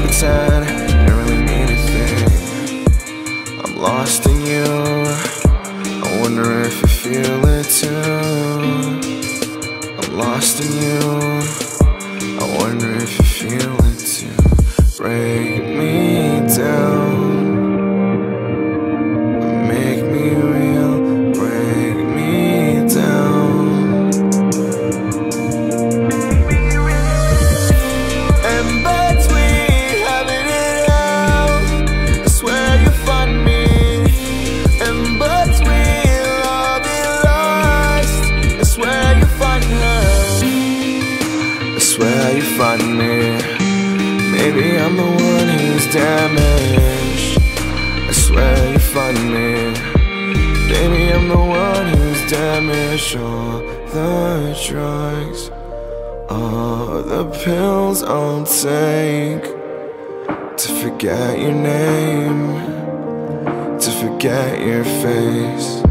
pretend, you really mean a thing. I'm lost in you, I wonder if you feel it too. I'm lost in you, I wonder if you feel it too. Break me down, make me real, break me down. And between having it out, I swear you find me. And between love and lust, I swear you find her. I swear you find me. Maybe I'm the one who's damaged. I swear you find me. Baby, I'm the one who's damaged. All the drugs, all the pills I'll take to forget your name, to forget your face.